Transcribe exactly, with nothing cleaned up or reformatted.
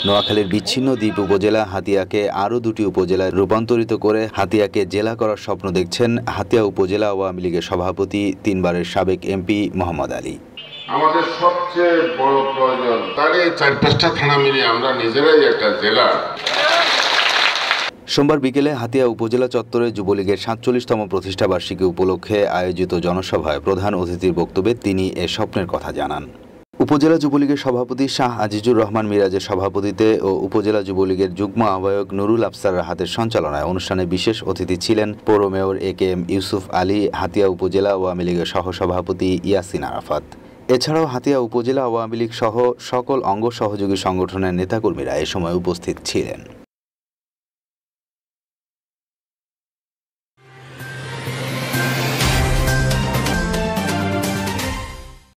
নোয়াখালীর বিচ্ছিন্ন দ্বীপ উপজেলা হাতিয়াকে আরও দুটি উপজেলায় রূপান্তরিত করে হাতিয়াকে জেলা করার স্বপ্ন দেখছেন হাতিয়া উপজেলা আওয়ামী লীগের সভাপতি তিনবারের সাবেক এমপি মোহাম্মদ আলী। আমাদের সবচেয়ে বড় প্রয়োজন তাহলে চার পাঁচটা থানা মিলিয়ে আমরা নিজেরাই একটা জেলা। সোমবার বিকেলে হাতিয়া উপজেলা চত্বরে যুবলীগের সাতচল্লিশতম প্রতিষ্ঠাবার্ষিকী উপলক্ষে আয়োজিত জনসভায় প্রধান অতিথির বক্তব্যে তিনি এ স্বপ্নের কথা জানান। উপজেলা যুবলীগের সভাপতি শাহ আজিজুর রহমান মিরাজের সভাপতিত্বে ও উপজেলা যুবলীগের যুগ্ম আহ্বায়ক নুরুল আফসার রাহাতের সঞ্চালনায় অনুষ্ঠানে বিশেষ অতিথি ছিলেন পৌর mayor A K M Yusuf Ali, Hatiya উপজেলা আওয়ামী লীগের সহসভাপতি ইয়াসিন আরাফাত। এছাড়াও হাতিয়া উপজেলা আওয়ামী লীগ সহ সকল অঙ্গ সহযোগী সংগঠনের নেতাকর্মীরা এ সময় উপস্থিত ছিলেন।